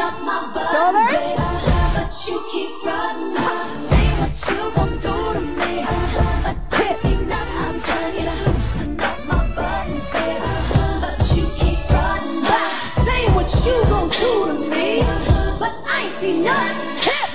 up my buttons, baby. But you keep frontin', saying what you gon' do to me. But I see nothing, I'm trying to loosen up my buttons, baby. But you keep frontin', saying what you gon' do to me. But I ain't see nothing.